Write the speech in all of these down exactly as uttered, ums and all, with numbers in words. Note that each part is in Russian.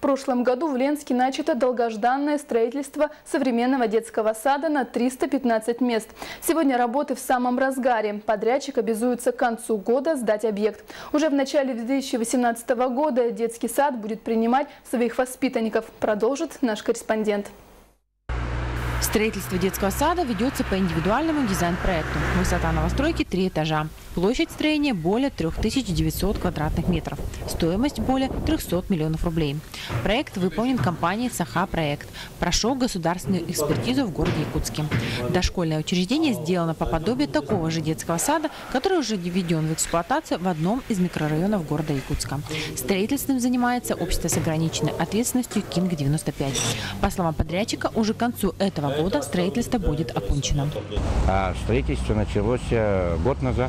прошлом году в Ленске начато долгожданное строительство современного детского сада на триста пятнадцать мест. Сегодня работы в самом разгаре. Подрядчик обязуется к концу года сдать объект. Уже в начале две тысячи восемнадцатого года детский сад будет принимать своих воспитанников, продолжит наш корреспондент. Строительство детского сада ведется по индивидуальному дизайн-проекту. Высота новостройки – три этажа. Площадь строения – более трёх тысяч девятисот квадратных метров. Стоимость – более трёхсот миллионов рублей. Проект выполнен компанией «Саха-проект». Прошел государственную экспертизу в городе Якутске. Дошкольное учреждение сделано по подобию такого же детского сада, который уже введен в эксплуатацию в одном из микрорайонов города Якутска. Строительством занимается общество с ограниченной ответственностью «Кинг девяносто пять». По словам подрядчика, уже к концу этого года строительство будет окончено. А строительство началось год назад.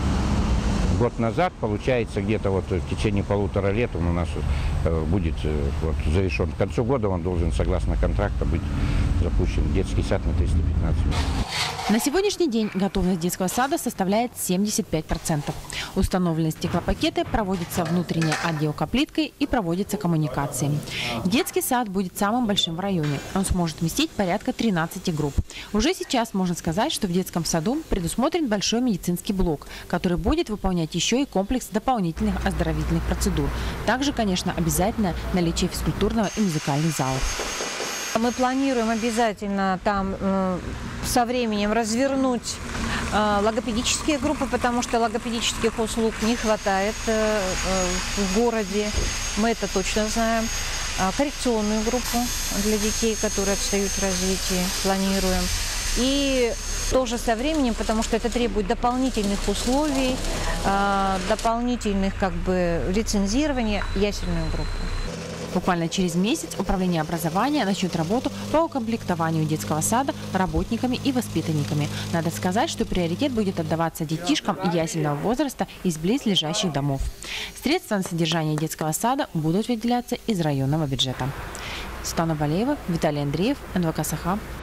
Год назад, получается, где-то вот в течение полутора лет он у нас будет вот завершен. К концу года он должен, согласно контракту, быть запущен детский сад на триста пятнадцать мест. На сегодняшний день готовность детского сада составляет семьдесят пять процентов. Установлены стеклопакеты, проводится внутренняя отделка плиткой и проводятся коммуникации. Детский сад будет самым большим в районе. Он сможет вместить порядка тринадцати групп. Уже сейчас можно сказать, что в детском саду предусмотрен большой медицинский блок, который будет выполнять еще и комплекс дополнительных оздоровительных процедур. Также, конечно, обязательно наличие физкультурного и музыкальных залов. Мы планируем обязательно там э, со временем развернуть э, логопедические группы, потому что логопедических услуг не хватает э, э, в городе, мы это точно знаем. Э, коррекционную группу для детей, которые отстают в развитии, планируем. И тоже со временем, потому что это требует дополнительных условий, э, дополнительных как бы лицензирования, ясельную группу. Буквально через месяц Управление образования начнет работу по укомплектованию детского сада работниками и воспитанниками. Надо сказать, что приоритет будет отдаваться детишкам ясельного возраста из близлежащих домов. Средства на содержание детского сада будут выделяться из районного бюджета. Светлана Валеева, Виталий Андреев, эн вэ ка «Саха».